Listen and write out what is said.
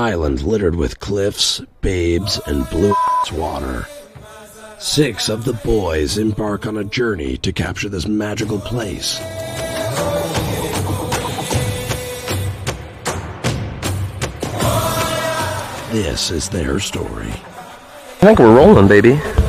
island littered with cliffs, babes, and blue water. 6 of the boys embark on a journey to capture this magical place. This is their story. I think we're rolling, baby.